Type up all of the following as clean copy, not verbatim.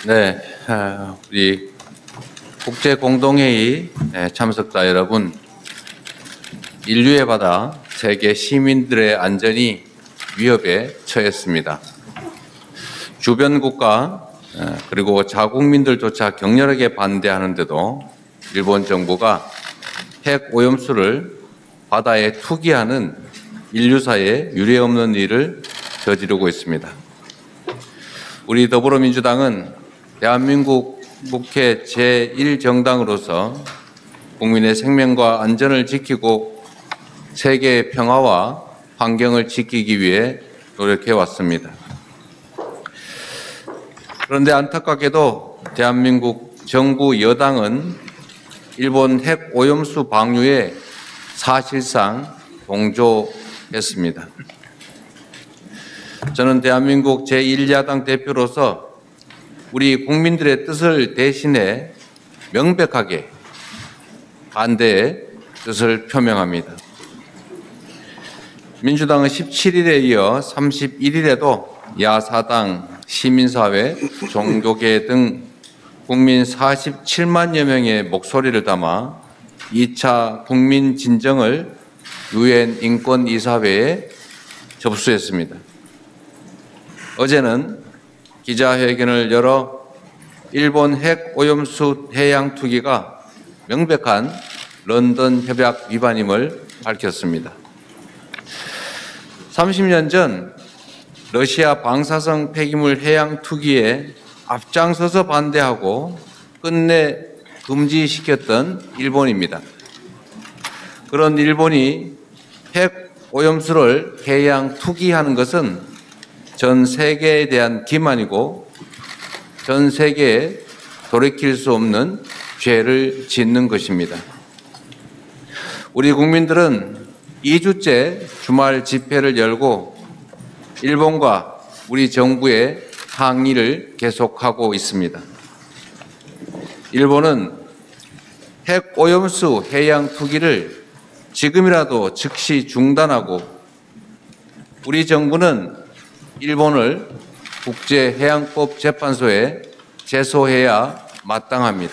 네, 우리 국제공동회의 참석자 여러분, 인류의 바다, 세계 시민들의 안전이 위협에 처했습니다. 주변 국가 그리고 자국민들조차 격렬하게 반대하는데도 일본 정부가 핵 오염수를 바다에 투기하는 인류사에 유례없는 일을 저지르고 있습니다. 우리 더불어민주당은 대한민국 국회 제1정당으로서 국민의 생명과 안전을 지키고 세계의 평화와 환경을 지키기 위해 노력해 왔습니다. 그런데 안타깝게도 대한민국 정부 여당은 일본 핵 오염수 방류에 사실상 동조했습니다. 저는 대한민국 제1야당 대표로서 우리 국민들의 뜻을 대신해 명백하게 반대의 뜻을 표명합니다. 민주당은 17일에 이어 31일에도 야사당, 시민사회, 종교계 등 국민 47만여 명의 목소리를 담아 2차 국민 진정을 유엔 인권이사회에 접수했습니다. 어제는 기자회견을 열어 일본 핵 오염수 해양 투기가 명백한 런던 협약 위반임을 밝혔습니다. 30년 전 러시아 방사성 폐기물 해양 투기에 앞장서서 반대하고 끝내 금지시켰던 일본입니다. 그런 일본이 핵 오염수를 해양 투기하는 것은 전 세계에 대한 기만이고 전 세계에 돌이킬 수 없는 죄를 짓는 것입니다. 우리 국민들은 2주째 주말 집회를 열고 일본과 우리 정부의 항의를 계속하고 있습니다. 일본은 핵 오염수 해양 투기를 지금이라도 즉시 중단하고 우리 정부는 일본을 국제해양법 재판소에 제소해야 마땅합니다.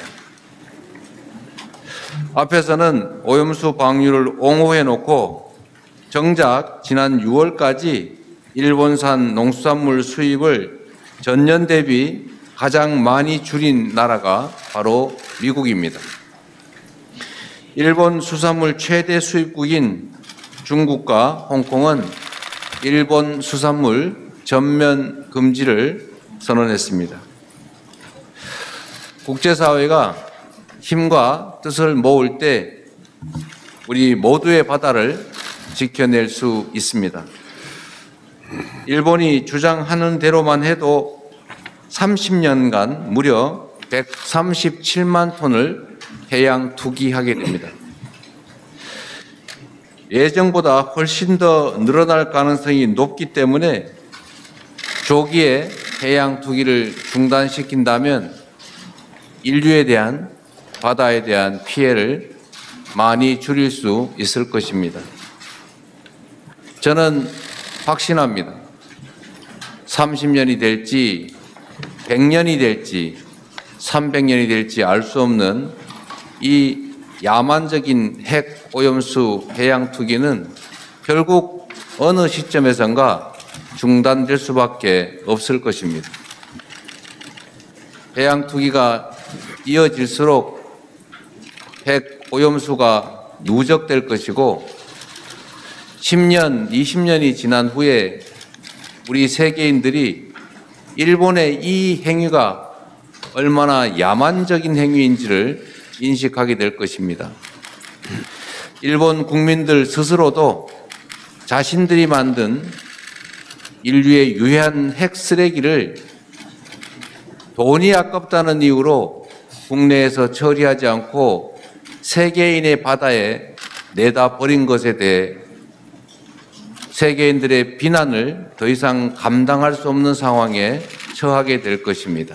앞에서는 오염수 방류를 옹호해 놓고 정작 지난 6월까지 일본산 농수산물 수입을 전년 대비 가장 많이 줄인 나라가 바로 미국입니다. 일본 수산물 최대 수입국인 중국과 홍콩은 일본 수산물 전면 금지를 선언했습니다. 국제사회가 힘과 뜻을 모을 때 우리 모두의 바다를 지켜낼 수 있습니다. 일본이 주장하는 대로만 해도 30년간 무려 137만 톤을 해양 투기하게 됩니다. 예정보다 훨씬 더 늘어날 가능성이 높기 때문에 조기에 해양 투기를 중단시킨다면 인류에 대한 바다에 대한 피해를 많이 줄일 수 있을 것입니다. 저는 확신합니다. 30년이 될지 100년이 될지 300년이 될지 알 수 없는 이 야만적인 핵 오염수 해양 투기는 결국 어느 시점에선가 중단될 수밖에 없을 것입니다. 해양 투기가 이어질수록 핵 오염수가 누적될 것이고 10년, 20년이 지난 후에 우리 세계인들이 일본의 이 행위가 얼마나 야만적인 행위인지를 인식하게 될 것입니다. 일본 국민들 스스로도 자신들이 만든 인류의 유해한 핵 쓰레기를 돈이 아깝다는 이유로 국내에서 처리하지 않고 세계인의 바다에 내다 버린 것에 대해 세계인들의 비난을 더 이상 감당할 수 없는 상황에 처하게 될 것입니다.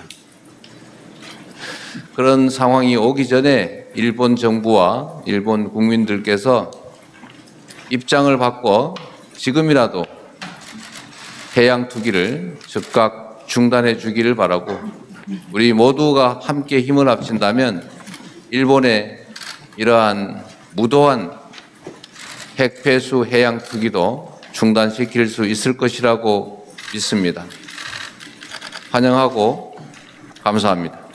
그런 상황이 오기 전에 일본 정부와 일본 국민들께서 입장을 바꿔 지금이라도 해양 투기를 즉각 중단해 주기를 바라고 우리 모두가 함께 힘을 합친다면 일본의 이러한 무도한 핵 폐수 해양 투기도 중단시킬 수 있을 것이라고 믿습니다. 환영하고 감사합니다.